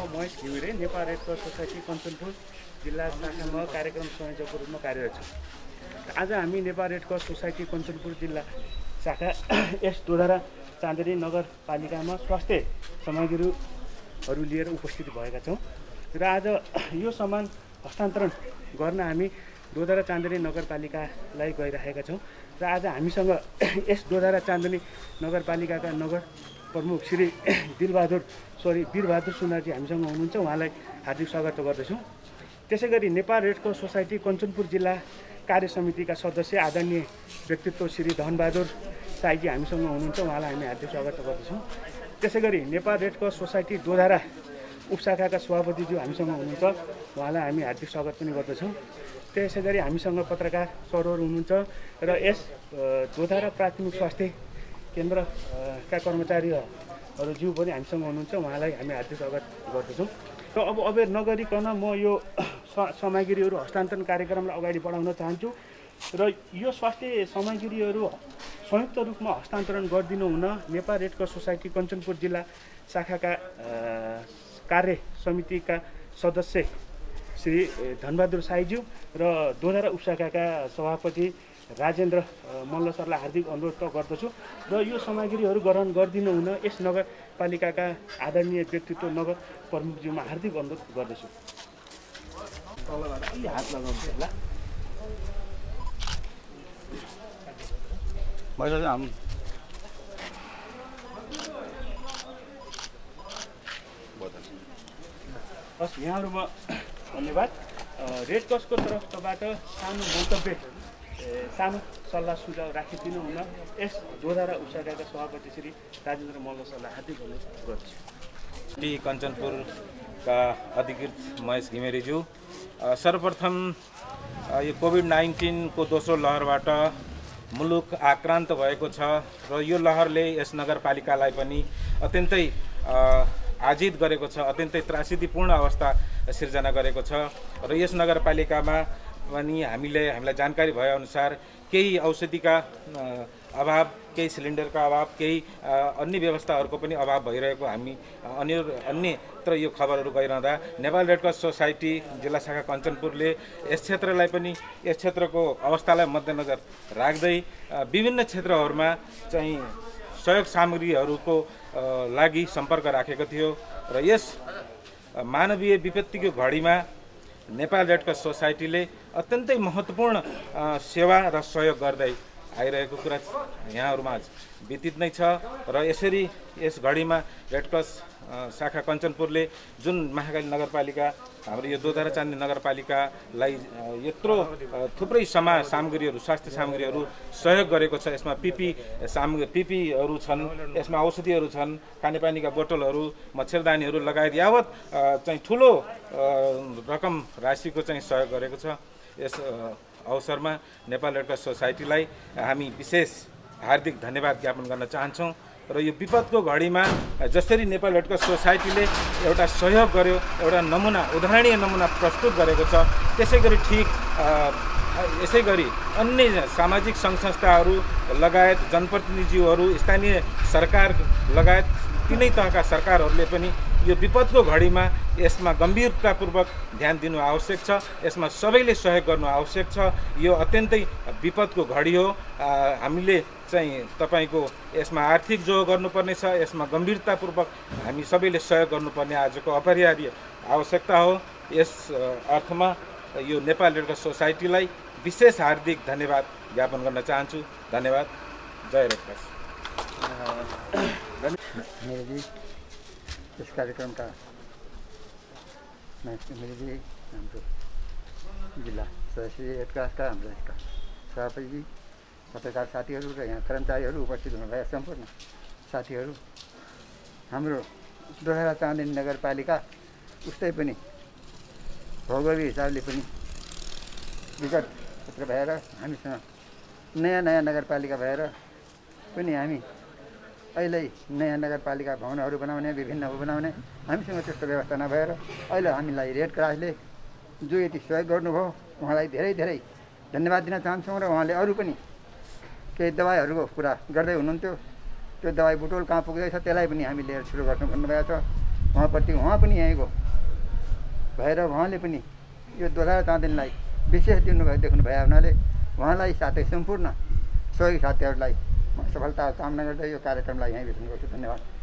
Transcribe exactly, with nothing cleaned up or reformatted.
Mahesh Ghimire Nepal red cross society Kanchanpur जिल्ला शाखामा कार्यक्रम संयोजकको रूपमा कार्यरत छु। आज हामी Nepal red cross society Kanchanpur जिल्ला शाखा यस दोधारा चाँदनी नगरपालिकामा स्वास्थ्य सामग्रीहरू लिएर उपस्थित भएका छौँ र आज यो सामान हस्तान्तरण गर्न हामी दोधारा चाँदनी नगरपालिकालाई गइरहेका छौँ र आज हामीसँग यस दोधारा चाँदनी नगरपालिकाका नगर प्रमुख श्री दिलबहादुर सरी वीरबहादुर सुनारजी हामीसँग हुनुहुन्छ। उहाँलाई हार्दिक स्वागत गर्दछौँ। त्यसै गरी Nepal red cross society Kanchanpur जिल्ला कार्य समितिका सदस्य आदरणीय व्यक्तित्व श्री धनबहादुर साईजी हामीसँग हुनुहुन्छ। उहाँलाई हामी हार्दिक स्वागत गर्दछौँ। त्यसै गरी Nepal red cross society Dodhara उपशाखाका सभापतिज्यू हामीसँग हुनुहुन्छ। उहाँलाई हामी हार्दिक स्वागत पनि गर्दछौँ। त्यसै गरी हामीसँग पत्रकार सरहरू हुनुहुन्छ र यस दोधारा प्राथमिक स्वास्थ्य केन्द्रका कर्मचारीहरू ज्यू पनि हामीसँग हुनुहुन्छ। उहाँलाई हामी हार्दिक स्वागत गर्दछौँ। र अब अबेर नगरिकन म यो सामग्रीहरू हस्तान्तरण कार्यक्रमलाई अगाडि बढाउन चाहन्छु र यो स्वास्थ्य सामग्रीहरू संयुक्त रूपमा हस्तान्तरण गरिदिनु हुन Nepal red cross society Kanchanpur जिल्ला शाखाका कार्य समितिका सदस्य श्री धनबहादुर साईज्यू र दोधारा उपशाखाका सभापति राजेन्द्र मल्ल सरलाई हार्दिक अनुरोध गर्दछु र यो सामग्रीहरू ग्रहण गरिदिनु हुन यस नगरपालिकाका आदरणीय व्यक्तित्व नगर प्रमुखज्यूमा हार्दिक अनुरोध गर्दछु। हात लगाउनु होला। हस्, यहाँहरूमा धन्यवाद। रेड क्रसको तर्फबाट सानो मन्तव्य सानो सल्लाह सुझाव राखिदिनु हुन यस दोधारा उपशाखाका सभापति श्री राजेन्द्र मल्ल सरलाई हार्दिक अनुरोध गर्छु। टी कञ्चनपुरका अधिकृत महेश घिमिरेज्यू, सर्वप्रथम यो कोभिड नाइन्टिनको दोस्रो लहरबाट मुलुक आक्रान्त भएको छ र यो लहरले यस नगरपालिकालाई पनि अत्यन्तै आजित गरेको छ, अत्यन्तै त्रासदीपूर्ण अवस्था सिर्जना गरेको छ र यस नगरपालिकामा पनि हामीले हामीलाई जानकारी भएअनुसार केही औषधिका अभाव, केही सिलिन्डरका अभाव, केही अन्य व्यवस्थाहरूको पनि अभाव भइरहेको हामी अन्य अन्यत्र यो खबरहरू गइरहँदा नेपाल रेड क्रस सोसाइटी जिल्ला शाखा कञ्चनपुरले यस क्षेत्रलाई पनि यस क्षेत्रको अवस्थालाई मध्यनजर राख्दै विभिन्न क्षेत्रहरूमा चाहिँ सहयोग सामग्रीहरूको लागि सम्पर्क राखेको थियो र यस मानवीय विपत्तिको घडीमा नेपाल रेड क्रस सोसाइटीले अत्यन्तै महत्त्वपूर्ण सेवा र सहयोग गर्दै आइरहेको कुरा यहाँहरूमा व्यतीत नै छ र यसरी यस घडीमा रेड क्रस शाखा कञ्चनपुरले जुन महाकाली नगरपालिका हाम्रो यो दोधारा चाँदनी नगरपालिकालाई यत्रो थुप्रै समा सामग्रीहरू स्वास्थ्य सामग्रीहरू सहयोग गरेको छ। यसमा पिपी सामग्री पिपीहरू छन्, यसमा औषधिहरू छन्, खानेपानीका बोतलहरू, मच्छरदानीहरू लगायत यावत चाहिँ ठुलो रकम राशिको चाहिँ सहयोग गरेको छ। यस अवसरमा नेपाल रेड क्रस सोसाइटीलाई हामी विशेष हार्दिक धन्यवाद ज्ञापन गर्न चाहन्छौँ र यो विपदको घडीमा जसरी नेपाल रेड क्रस सोसाइटीले एउटा सहयोग गर्यो, एउटा नमुना उदाहरणीय नमुना प्रस्तुत गरेको छ, त्यसै गरी ठिक यसै गरी अन्य सामाजिक सङ्घ संस्थाहरू लगायत जनप्रतिनिधिहरू, स्थानीय सरकार लगायत तिनै तहका सरकारहरूले पनि यो विपदको घडीमा यसमा गम्भीरतापूर्वक ध्यान दिनु आवश्यक छ। यसमा सबैले सहयोग गर्नु आवश्यक छ। यो अत्यन्तै विपदको घडी हो। हामीले चाहिँ तपाईँको यसमा आर्थिक जो गर्नुपर्ने छ, यसमा गम्भीरतापूर्वक हामी सबैले सहयोग गर्नुपर्ने आजको अपरिहार्य आवश्यकता हो। यस अर्थमा यो नेपाल रेड क्रस सोसाइटीलाई विशेष हार्दिक धन्यवाद ज्ञापन गर्न चाहन्छु। धन्यवाद। जय रेड क्रस। इस कार्यक्रम का मेरे जी हाम्रो जिल्ला सदस्य रेड क्रस का हाम्रो यसका सभापति, पत्रकार साथीहरू र यहाँ कर्मचारीहरू उपस्थित हुनुभएका सम्पूर्ण साथीहरू, हाम्रो दोधारा चाँदनी नगरपालिका उस्तै पनि भौगोलिक हिसाबले पनि विगत क्षेत्र भएर हामीसँग नयाँ नयाँ नगरपालिका भएर पनि हामी अहिले नयाँ नगरपालिका भवनहरू बनाउने, विभिन्न बनाउने हामीसँग त्यस्तो व्यवस्था नभएर अहिले हामीलाई रेड क्रसले जो यति सहयोग गर्नुभयो उहाँलाई धेरै धेरै धन्यवाद दिन चाहन्छौँ र उहाँले अरू पनि केही दबाईहरूको कुरा गर्दै हुनुहुन्थ्यो। त्यो दबाई बुटोल कहाँ पुग्दैछ त्यसलाई पनि हामी लिएर सुरु गर्नु भन्नुभएको छ। उहाँप्रति उहाँ पनि यहीँको भएर उहाँले पनि यो दोधारा चाँदिनीलाई विशेष दिनुभयो देख्नु भए हुनाले उहाँलाई साथै सम्पूर्ण सहयोगी साथीहरूलाई म सफलता कामना गर्दै यो कार्यक्रमलाई यहीँ बिताउनु गर्छु। धन्यवाद।